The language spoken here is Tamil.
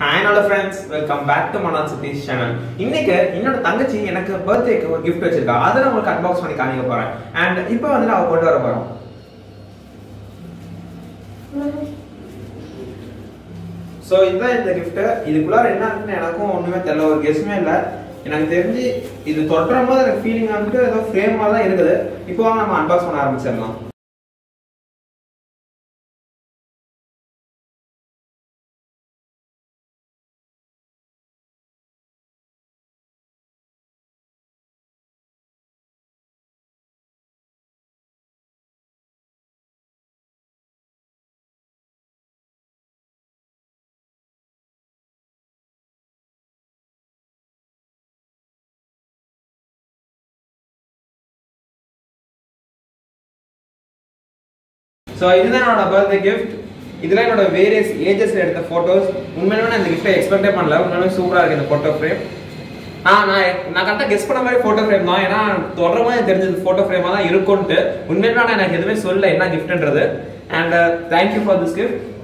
Hi hello friends, welcome back to Manoj Satish channel. இன்னைக்கு என்னோட தங்கச்சி எனக்கு பர்த்டேக்கு ஒரு gift வச்சிருக்கா. அத நான் உங்களுக்கு அன்பாக்ஸ் பண்ணி காமிக்க போறேன். And இப்போ வந்து நான் கொண்டு வர போறோம். சோ இதுதான் இந்த gift. இதுக்குள்ள என்ன இருக்குன்னு எனக்கும் ஒண்ணுமே தெரியல, ஒரு கெஸ்மே இல்ல. எனக்கு தெரிஞ்சு இது தொட்டறம்போது எனக்கு ஃபீலிங் வந்து ஏதோ ஃப்ரேம் மாதிரி தான் இருக்குது. இப்போ வாங்க நம்ம அன்பாக்ஸ் பண்ண ஆரம்பிச்சிடலாம். So இதுதான் என்னோட பர்த்டே கிஃப்ட். இதெல்லாம் என்னோட வேரியஸ் ஏஜஸ்ல எடுத்த போட்டோஸ். உண்மையிலேயே நான் இந்த கிஃப்ட்டை எக்ஸ்பெக்டே பண்ணல. உண்மையிலேயே சூப்பரா இருக்கு இந்த போட்டோ ஃப்ரேம். நான் கரெக்டாக கெஸ் பண்ண மாதிரி போட்டோ ஃப்ரேம் தான். ஏன்னா தொடர மாதிரி தெரிஞ்சது போட்டோ ஃப்ரேமாக தான் இருக்கும்ட்டு. உண்மையிலேயே நான் எனக்கு எதுவுமே சொல்ல என்ன கிஃப்ட்ன்றது. And thank you for this gift.